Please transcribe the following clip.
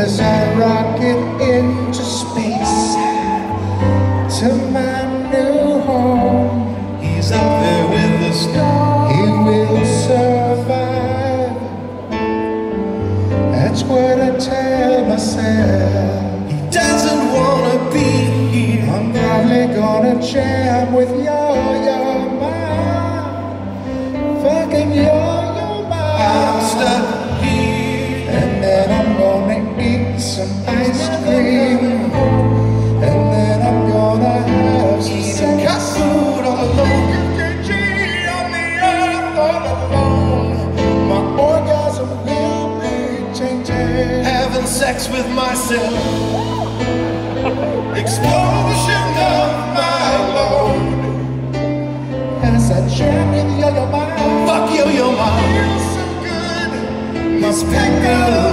as I rocket into space to my new home. He's up there with the stars. He will survive. That's what I tell myself. He doesn't wanna be here. I'm probably gonna jam with Yo-Yo Ma. Fucking Yo-Yo Ma. I'm stuck here. And then I'm gonna eat some ice cream. And then I'm gonna have some Eating cat food all alone. UKG on the earth all alone. My orgasm will be changing. Having sex with myself. Explosion of my load. As I jam with Yo-Yo Ma. Fuck Yo-Yo Ma. Feels so good. Must pick up